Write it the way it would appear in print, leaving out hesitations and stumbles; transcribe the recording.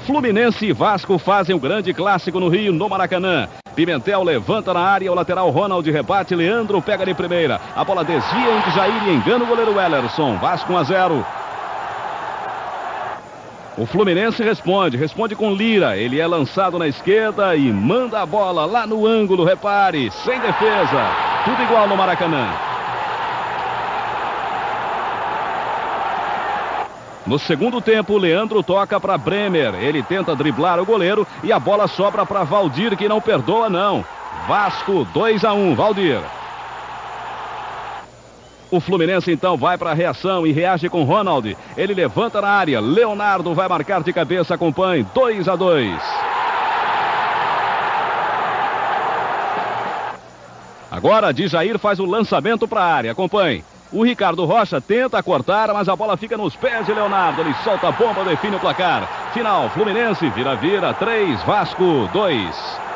Fluminense e Vasco fazem um grande clássico no Rio, no Maracanã. Pimentel levanta na área, o lateral Ronald rebate, Leandro pega de primeira. A bola desvia entre Jair e engana o goleiro Wellerson. Vasco 1-0. O Fluminense responde com Lira. Ele é lançado na esquerda e manda a bola lá no ângulo, repare, sem defesa. Tudo igual no Maracanã. No segundo tempo, Leandro toca para Bremer. Ele tenta driblar o goleiro e a bola sobra para Valdir, que não perdoa não. Vasco 2-1, Valdir. O Fluminense então vai para a reação e reage com Ronald. Ele levanta na área. Leonardo vai marcar de cabeça, acompanha. 2-2. Agora, Djair faz o lançamento para a área, acompanhe. O Ricardo Rocha tenta cortar, mas a bola fica nos pés de Leonardo. Ele solta a bomba, define o placar. Final, Fluminense, vira, 3, Vasco, 2.